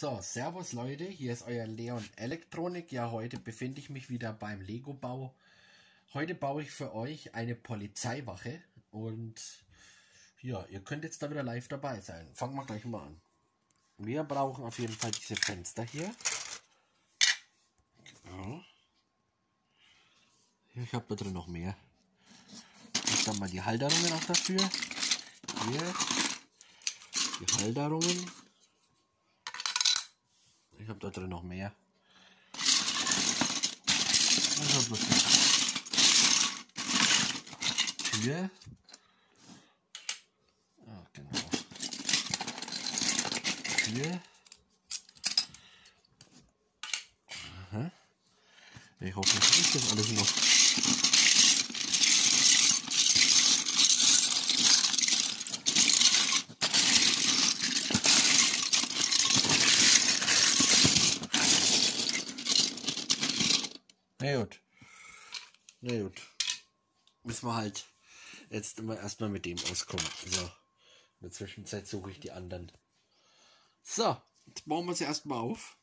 So, servus Leute, hier ist euer Leon Elektronik. Ja, heute befinde ich mich wieder beim Lego-Bau. Heute baue ich für euch eine Polizeiwache und ja, ihr könnt jetzt da wieder live dabei sein. Fangen wir gleich mal an. Wir brauchen auf jeden Fall diese Fenster hier. Genau. Ich habe da drin noch mehr. Ich habe mal die Halterungen auch dafür. Hier die Halterungen. Ich habe da drin noch mehr. Tür. Ah, genau. Tür. Aha. Ich hoffe, das ist das alles noch. Na gut. Na gut. Müssen wir halt jetzt immer erstmal mit dem auskommen. So. In der Zwischenzeit suche ich die anderen. So, jetzt bauen wir sie erstmal auf.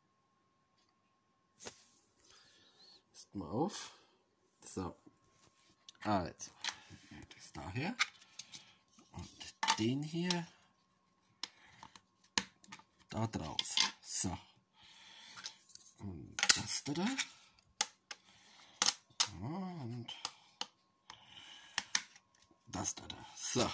Erstmal auf. So. Also. Das daher. Und den hier. Da drauf. So. Und das da. Und das da. So.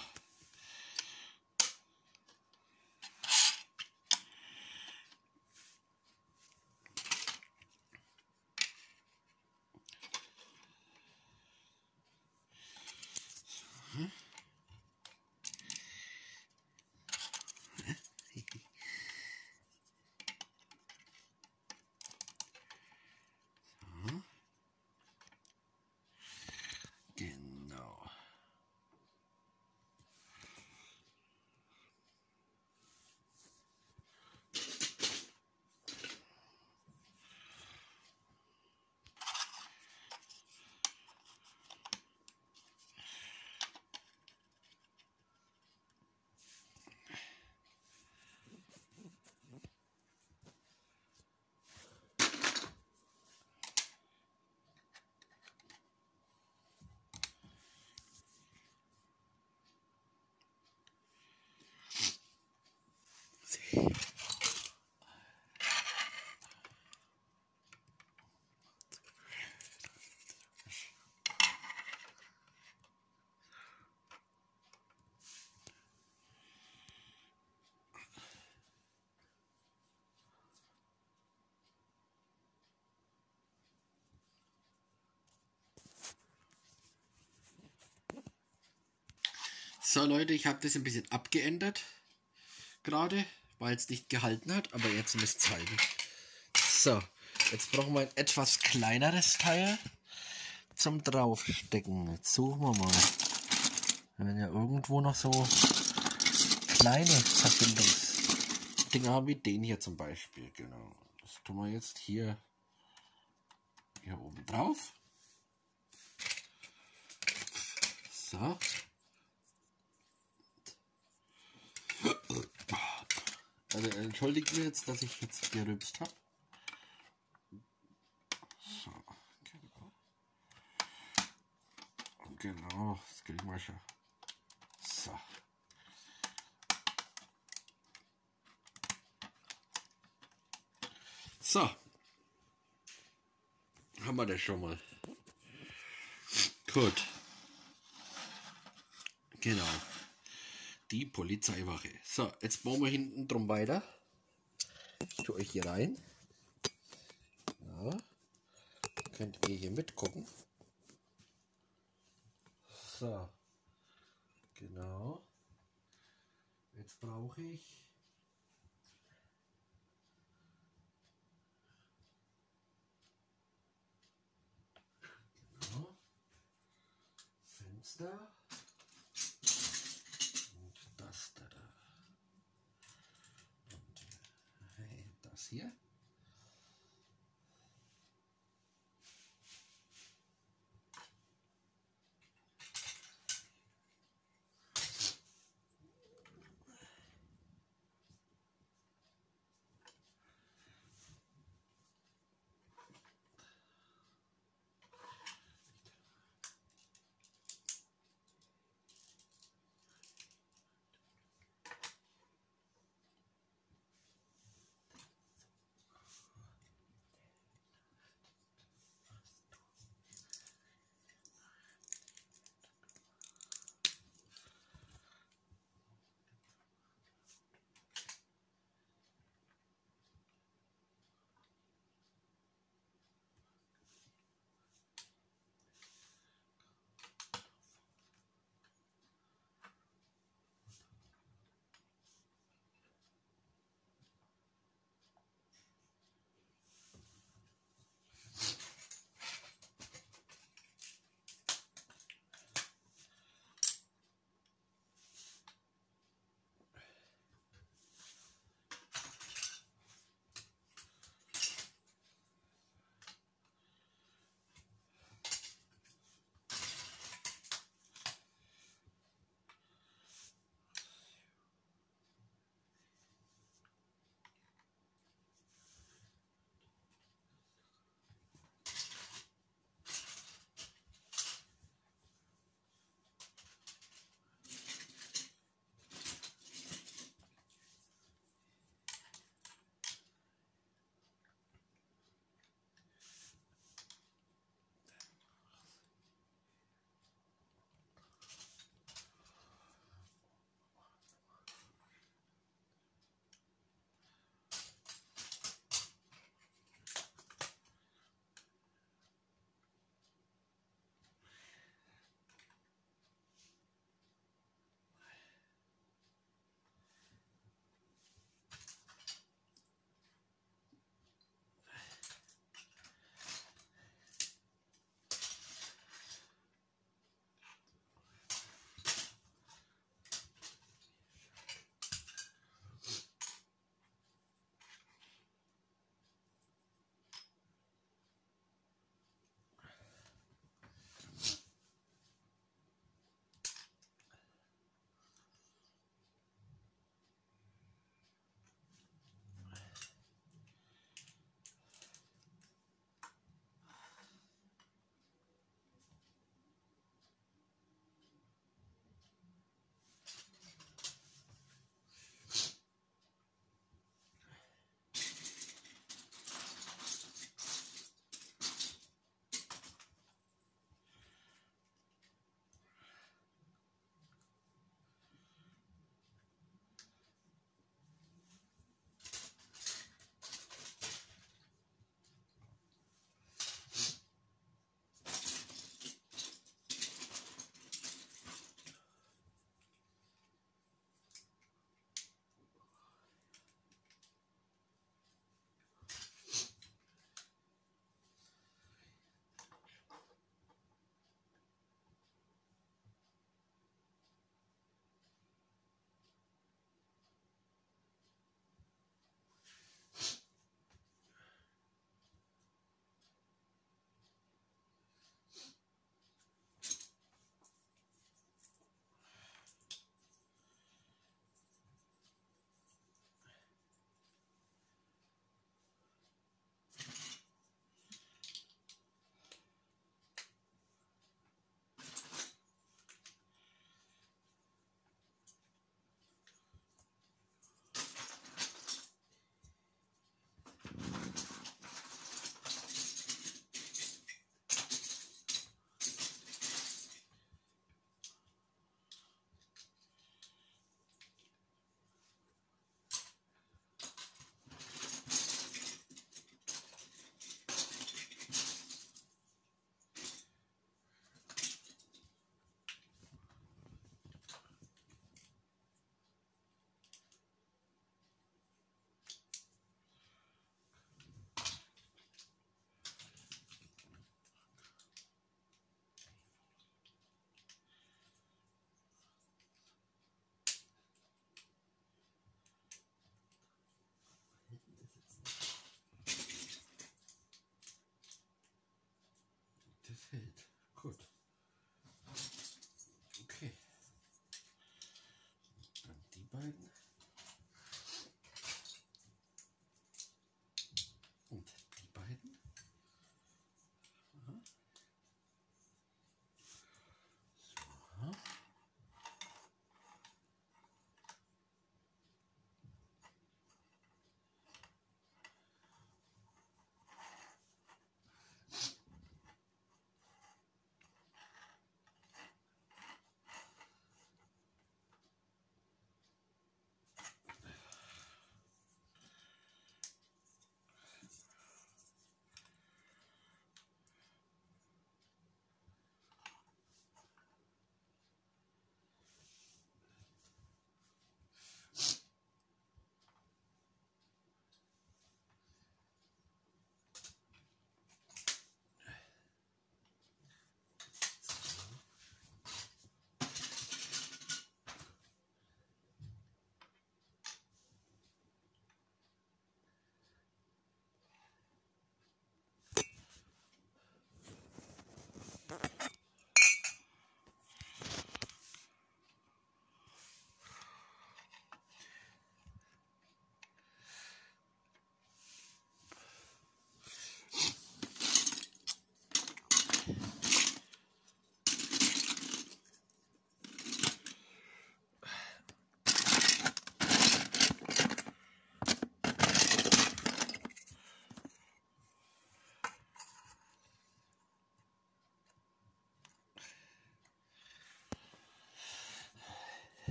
Genau. So Leute, ich habe das ein bisschen abgeändert gerade, weil es nicht gehalten hat, aber jetzt müsst ihr zeigen. So, jetzt brauchen wir ein etwas kleineres Teil zum draufstecken. Jetzt suchen wir mal. Wenn ja irgendwo noch so kleine Verbindungsdinger haben wie den hier zum Beispiel. Genau. Das tun wir jetzt hier oben drauf. So. Also entschuldigt mir jetzt, dass ich jetzt gerübst habe. So, genau, das kriegen wir schon. So. So. Haben wir das schon mal. Gut. Genau. Die Polizeiwache. So, jetzt bauen wir hinten drum weiter. Ich tue euch hier rein. Ja. Könnt ihr hier mitgucken. So. Genau. Jetzt brauche ich genau. Fenster. Das hier.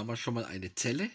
haben wir schon mal eine Zelle.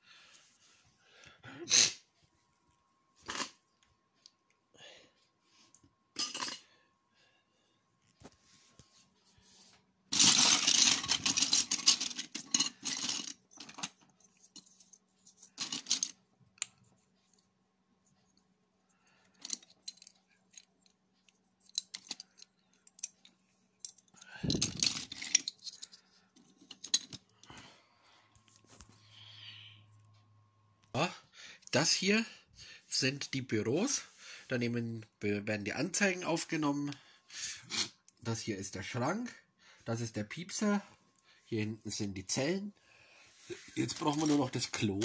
Ja, das hier sind die Büros. Daneben werden die Anzeigen aufgenommen. Das hier ist der Schrank. Das ist der Piepser. Hier hinten sind die Zellen. Jetzt brauchen wir nur noch das Klo.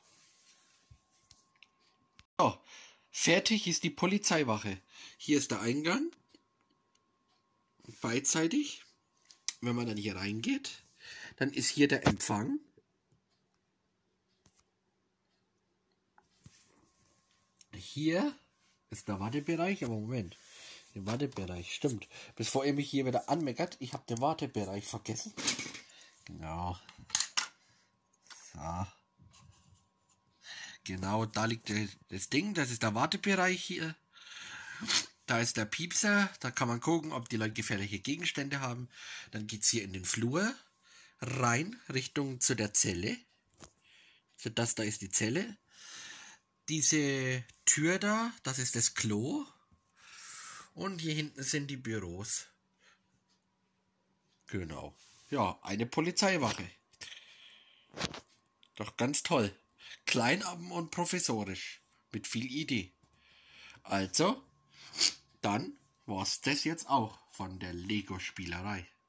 So, fertig ist die Polizeiwache. Hier ist der Eingang. Beidseitig. Wenn man dann hier reingeht, dann ist hier der Empfang. Hier ist der Wartebereich, aber Moment, der Wartebereich, stimmt. Bevor ihr mich hier wieder anmeckert, ich habe den Wartebereich vergessen. Genau. So. Genau, da liegt das Ding, das ist der Wartebereich hier. Da ist der Piepser, da kann man gucken, ob die Leute gefährliche Gegenstände haben. Dann geht es hier in den Flur rein, Richtung zu der Zelle. So, das da ist die Zelle. Diese Tür da, das ist das Klo. Und hier hinten sind die Büros. Genau. Ja, eine Polizeiwache. Doch ganz toll. Klein und professorisch. Mit viel Idee. Also, dann war's das jetzt auch von der Lego-Spielerei.